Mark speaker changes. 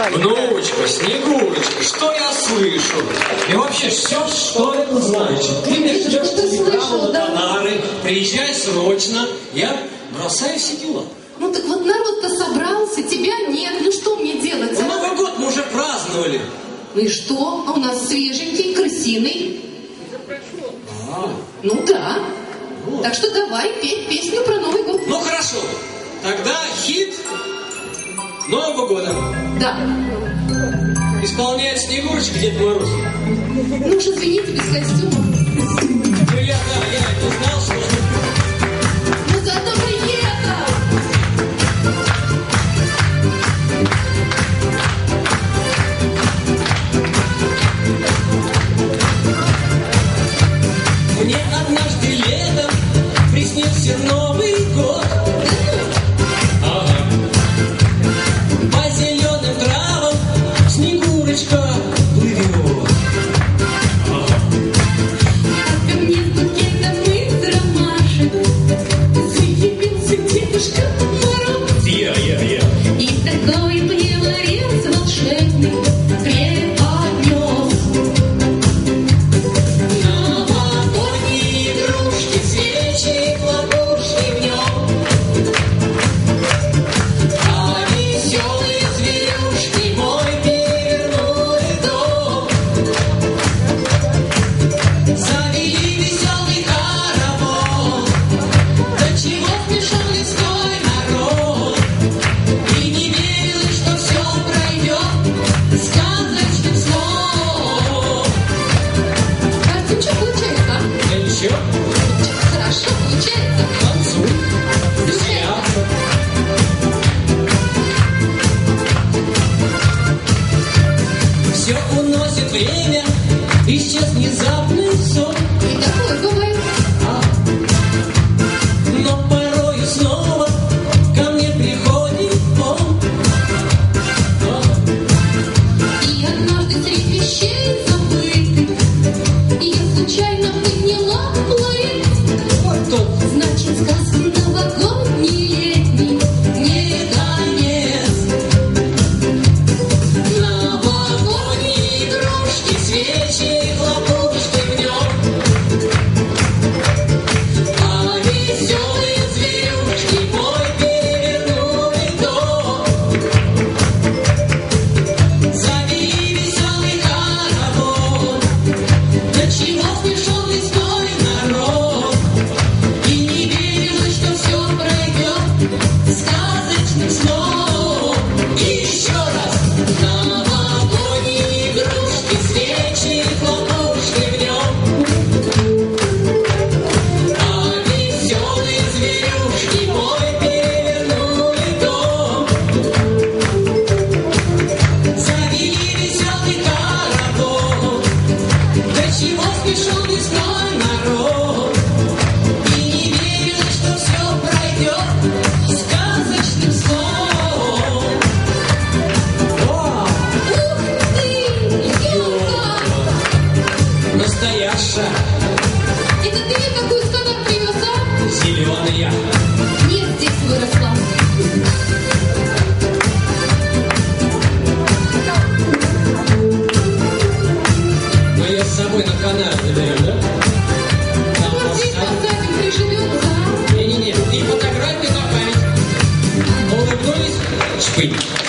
Speaker 1: Внучка, Снегурочка, что я слышу? И вообще, все, что это значит? Ты мне ждешь телеграмму на Канары, приезжай срочно, я бросаю все дела.
Speaker 2: Ну так вот народ-то собрался, тебя нет, ну что мне делать?
Speaker 1: Ну, Новый год мы уже праздновали.
Speaker 2: Ну и что? А у нас свеженький, крысиный. Ну да. Вот. Так что давай петь песню про Новый год.
Speaker 1: Ну хорошо, тогда хит Нового года.
Speaker 2: Да.
Speaker 1: Исполняет Снегурочка, Дед Мороз.
Speaker 2: Ну уж извините, без костюма.
Speaker 1: Ну я это знал, что...
Speaker 2: Ну зато приехал.
Speaker 1: Мне однажды летом приснился Новый год. Ага. По зеленым травам Снегурочка плывет. Ага.
Speaker 2: А ко мне в букетом из ромашек заявился Дедушка Мороз.
Speaker 1: Я.
Speaker 2: И такой приварец волшебный преподнес. Новогодние игрушки, свечи, хлопушки в нем. А веселые зверюшки мой перевернули дом. Завели веселый хоровод. До чего смешон лесной народ. И не верилось, что все пройдет сказочным сном. Кажется, что получается, а?
Speaker 1: Да ничего,
Speaker 2: Хорошо получается.
Speaker 1: танцуй, веселятся. Все уносит время, исчез внезапный сон.
Speaker 2: И такое бывает.
Speaker 1: Но порою снова ко мне приходит он.
Speaker 2: И однажды среди вещей забытых я случайно подняла ларец.
Speaker 1: Вот тут.
Speaker 2: Значит, сказки новогодний летний не конец. Новогодние игрушки, свечи, хлопушки в нем. А веселые зверюшки мой перевернули дом. Завели веселый хоровод. До чего смешон лесной народ. И не верилось, что все пройдет сказочным сном. И еще раз. Новогодние игрушки, свечи, хлопушки в нем. А веселые зверюшки мой перевернули дом. Завели веселый хоровод. До чего смешон лесной народ. И не верилось, что все пройдет сказочным сном. Ух ты, ёлка!
Speaker 1: Настоящая,
Speaker 2: Это ты ей какую сказок привез, а?
Speaker 1: зеленая.
Speaker 2: Нет, здесь выросла.
Speaker 1: Мы ее с собой на Канары заберем, да? Там
Speaker 2: Вот здесь
Speaker 1: поставим.
Speaker 2: посадим, приживется, а?
Speaker 1: Не-не-не, и фотографию на память. Улыбнулись, шпынь.